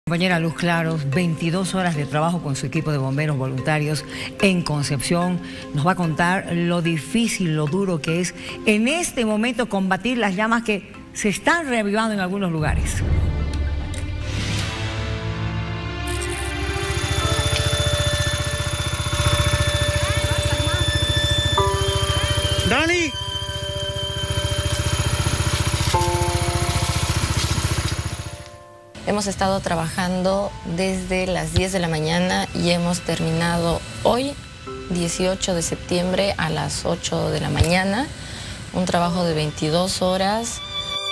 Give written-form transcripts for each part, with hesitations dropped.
Compañera Luz Claros, 22 horas de trabajo con su equipo de bomberos voluntarios en Concepción. Nos va a contar lo difícil, lo duro que es en este momento combatir las llamas que se están reavivando en algunos lugares. ¡Dani! Hemos estado trabajando desde las 10 de la mañana y hemos terminado hoy, 18 de septiembre, a las 8 de la mañana. Un trabajo de 22 horas.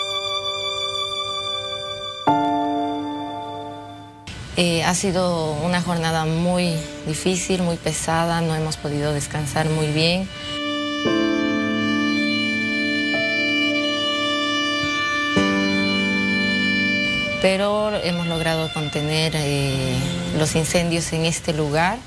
Ha sido una jornada muy difícil, muy pesada, no hemos podido descansar muy bien. Pero hemos logrado contener los incendios en este lugar.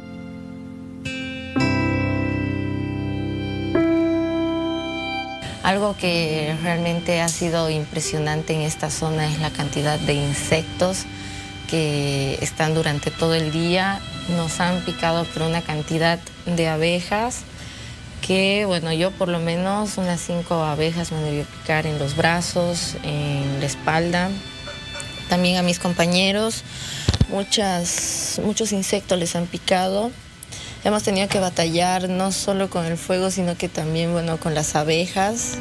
Algo que realmente ha sido impresionante en esta zona es la cantidad de insectos que están durante todo el día. Nos han picado por una cantidad de abejas que, bueno, yo por lo menos unas 5 abejas me han debido picar en los brazos, en la espalda. También a mis compañeros, muchos insectos les han picado. Hemos tenido que batallar no solo con el fuego, sino que también, bueno, con las abejas.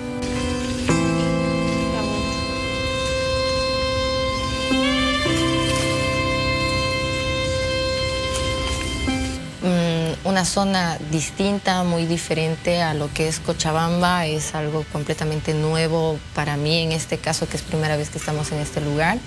Una zona distinta, muy diferente a lo que es Cochabamba, es algo completamente nuevo para mí en este caso, que es primera vez que estamos en este lugar.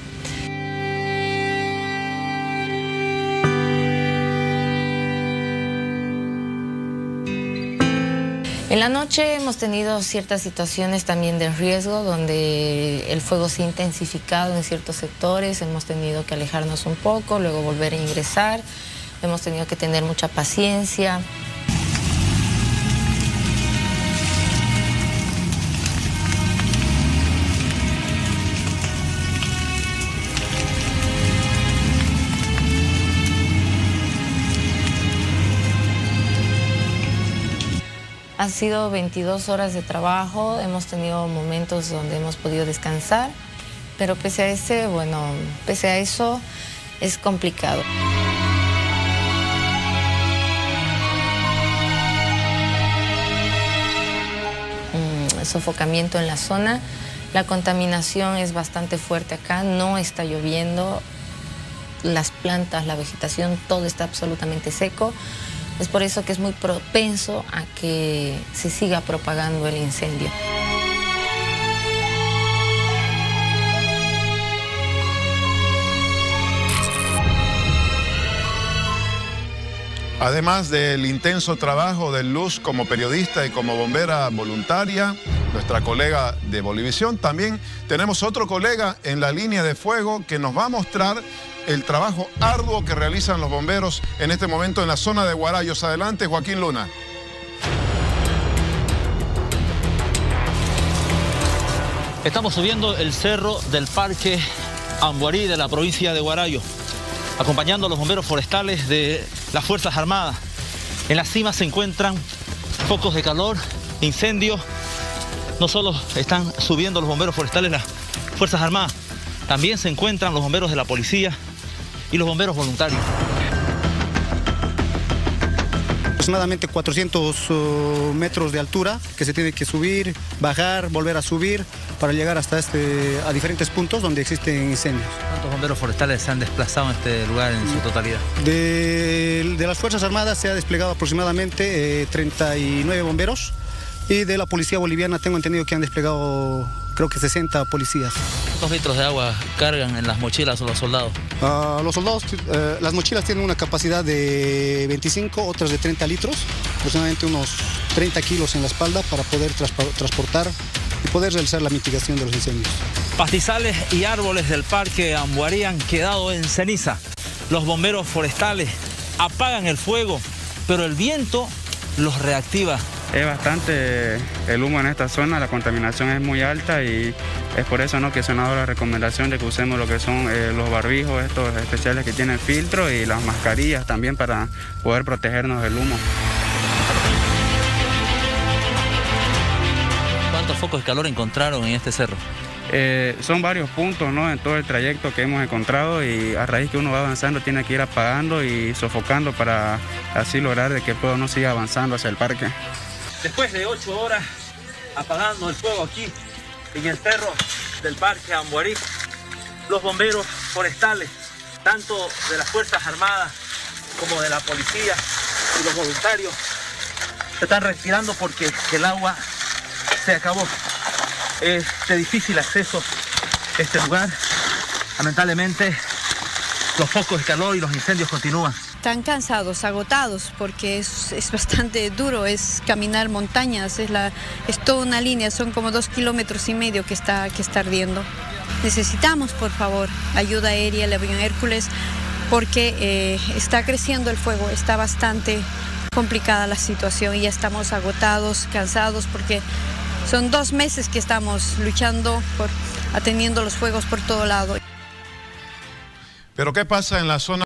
En la noche hemos tenido ciertas situaciones también de riesgo, donde el fuego se ha intensificado en ciertos sectores, hemos tenido que alejarnos un poco, luego volver a ingresar. Hemos tenido que tener mucha paciencia. Han sido 22 horas de trabajo, hemos tenido momentos donde hemos podido descansar, pero pese a eso es complicado. Sofocamiento en la zona, la contaminación es bastante fuerte acá, no está lloviendo, las plantas, la vegetación, todo está absolutamente seco. Es por eso que es muy propenso a que se siga propagando el incendio. Además del intenso trabajo de Luz como periodista y como bombera voluntaria, nuestra colega de Bolivisión, también tenemos otro colega en la línea de fuego que nos va a mostrar el trabajo arduo que realizan los bomberos en este momento en la zona de Guarayos. Adelante, Joaquín Luna. Estamos subiendo el cerro del Parque Ambuarí de la provincia de Guarayo, acompañando a los bomberos forestales de las Fuerzas Armadas. En la cima se encuentran focos de calor, incendios. No solo están subiendo los bomberos forestales, las Fuerzas Armadas, también se encuentran los bomberos de la policía y los bomberos voluntarios. Aproximadamente 400 metros de altura que se tiene que subir, bajar, volver a subir para llegar hasta a diferentes puntos donde existen incendios. ¿Cuántos bomberos forestales se han desplazado en este lugar en su totalidad? De las Fuerzas Armadas se ha desplegado aproximadamente 39 bomberos y de la Policía Boliviana tengo entendido que han desplegado creo que 60 policías. ¿Cuántos litros de agua cargan en las mochilas o los soldados? Los soldados, las mochilas tienen una capacidad de 25, otras de 30 litros, aproximadamente unos 30 kilos en la espalda para poder transportar y poder realizar la mitigación de los incendios. Pastizales y árboles del Parque Ambuarí han quedado en ceniza. Los bomberos forestales apagan el fuego, pero el viento los reactiva Es bastante el humo en esta zona, la contaminación es muy alta y es por eso, ¿no?, que se nos ha dado la recomendación de que usemos lo que son los barbijos estos especiales que tienen filtro y las mascarillas también para poder protegernos del humo. ¿Cuántos focos de calor encontraron en este cerro? Son varios puntos, ¿no?, en todo el trayecto que hemos encontrado, y a raíz que uno va avanzando tiene que ir apagando y sofocando para así lograr de que el fuego no siga avanzando hacia el parque. Después de 8 horas apagando el fuego aquí en el cerro del Parque Ambuarí, los bomberos forestales, tanto de las Fuerzas Armadas como de la policía y los voluntarios, se están retirando porque el agua se acabó. Es de difícil acceso este lugar. Lamentablemente, los focos de calor y los incendios continúan. Están cansados, agotados, porque es bastante duro, es caminar montañas, es toda una línea, son como 2,5 kilómetros que está ardiendo. Necesitamos, por favor, ayuda aérea, el avión Hércules, porque está creciendo el fuego, está bastante complicada la situación y ya estamos agotados, cansados, porque son 2 meses que estamos luchando, atendiendo los fuegos por todo lado. ¿Pero qué pasa en la zona?